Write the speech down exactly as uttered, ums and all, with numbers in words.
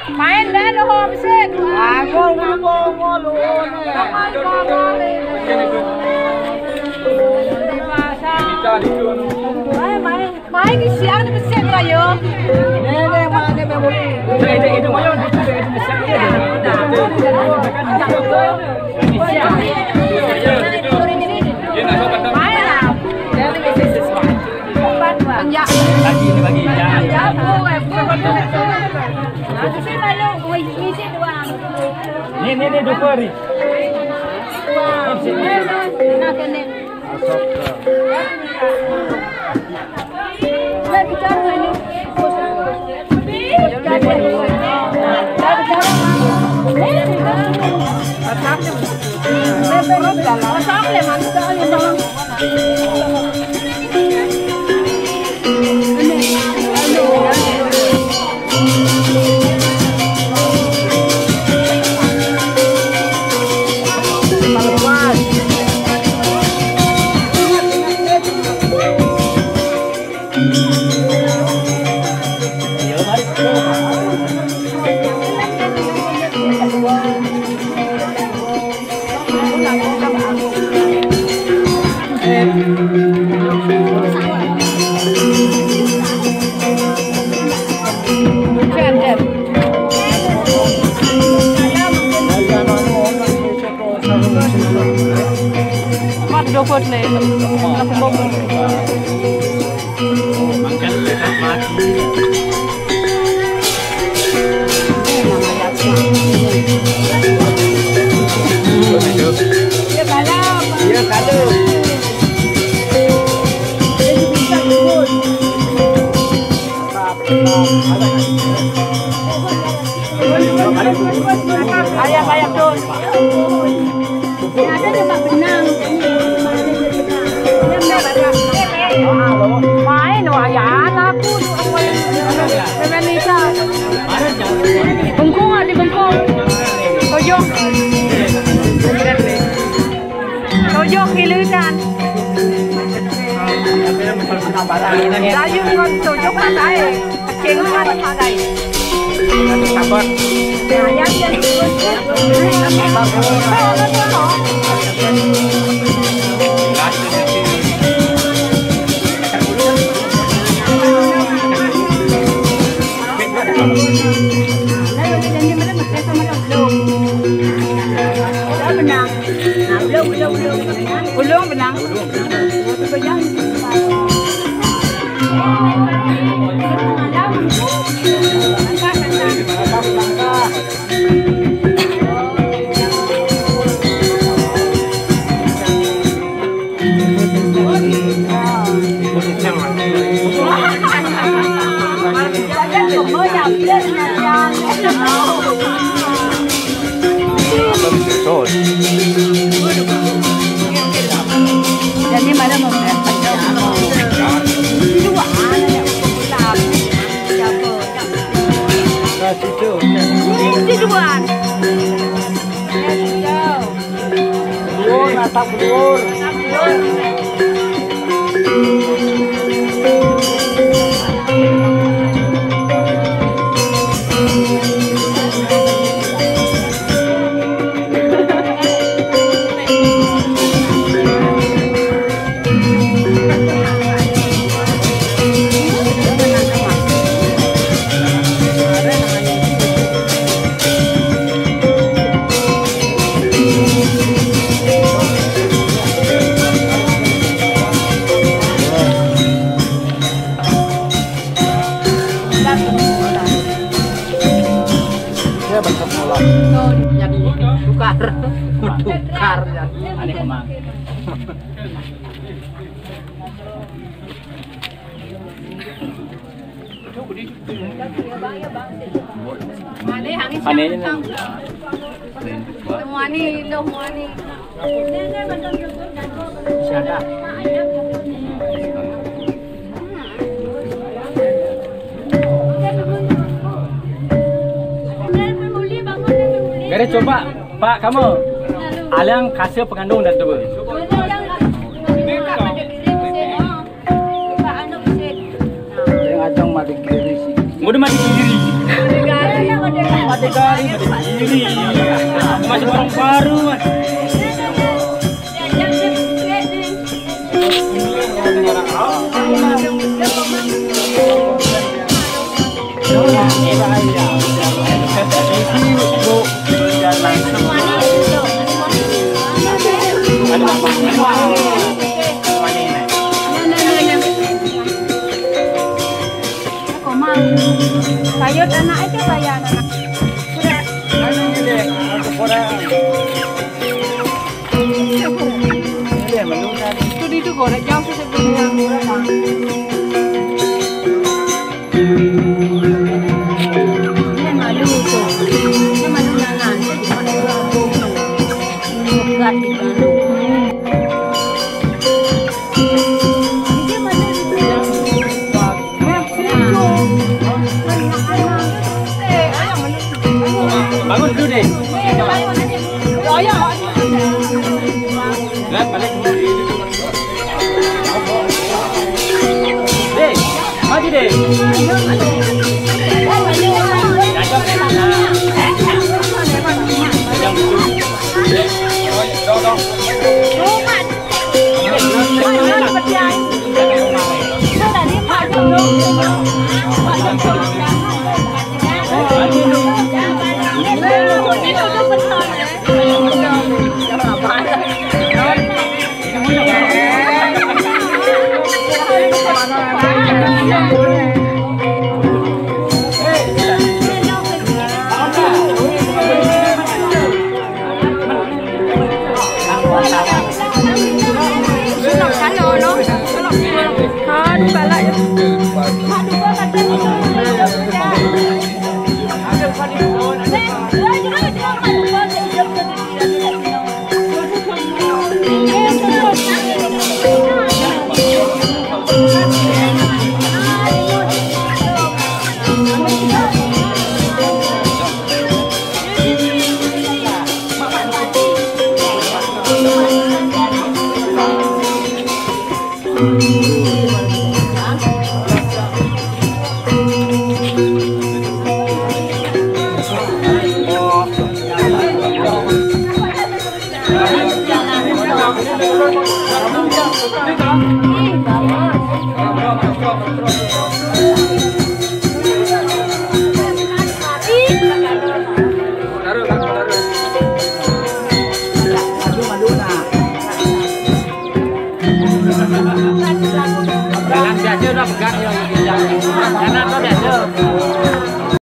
Main dah lo habis. Aku lupa malu. Main main main ni siang ni mesti berayo. Nenek mana memori? Itu itu mayo itu itu mesti Main lah. Jadi mesti sesuai. Banyak. bagi ini bagi jangan. Ya boleh. Aku sih malu. Wih mesti dua. Ni ni ni dua hari. Nak kena. Saya bicara ni. Mat dopot le. Aku bobo. Makan lepas mati. Ya kalau. Ya kalau. Ayam ayam tu. Ada tempat benang. Main wah ya anakku apa yang Melisa. Bengkong ada bengkong. Tojong. Tojong kilusan. Dayung kon tojong pakai. Kecing kan pakai. Sabar. Ayam yang benang. Nah, belum belum belum. Belum benang. Belum. Jadi mana mau Natap blur. tukar ya. Ani kemang. Ani ini. Semua ni, semua ni. Siapa? Gare coba Pak kamu. Alang kasih pengandung dan tubuh. Yang ajang mati kiri sih. Mudah mati kiri. Mati kali, ini masih orang baru. Sayur anak itu saya anak. Itu di itu goreng jauh sih sebenarnya murah. Ini malu tuh, ini malu nanan, malu labu, bukan di malu. Ini malu itu ya. Bangun dulu deh. Oh ya. Lihat balik dulu. Deh, maju deh. Jangan gitu. Dong dong. Thank you.